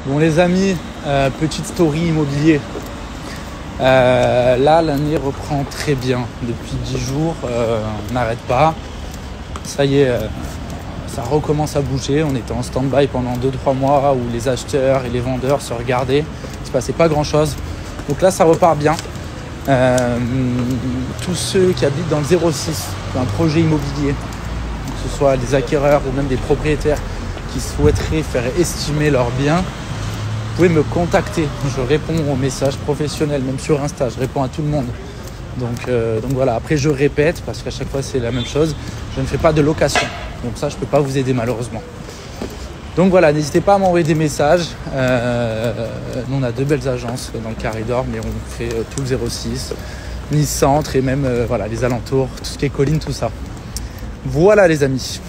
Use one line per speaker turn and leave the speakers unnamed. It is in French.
Bon les amis, petite story immobilier. Là l'année reprend très bien. Depuis 10 jours, on n'arrête pas. Ça y est, ça recommence à bouger. On était en stand-by pendant 2-3 mois où les acheteurs et les vendeurs se regardaient. Il ne se passait pas grand-chose. Donc là ça repart bien. Tous ceux qui habitent dans le 06, un projet immobilier, que ce soit des acquéreurs ou même des propriétaires qui souhaiteraient faire estimer leurs biens, vous pouvez me contacter. Je réponds aux messages professionnels, même sur Insta, je réponds à tout le monde. Donc voilà, après je répète, parce qu'à chaque fois c'est la même chose, je ne fais pas de location. Donc ça, je ne peux pas vous aider malheureusement. Donc voilà, n'hésitez pas à m'envoyer des messages. Nous, on a 2 belles agences dans le Carré d'Or, mais on fait tout le 06, Nice Centre et même voilà, les alentours, tout ce qui est collines, tout ça. Voilà les amis.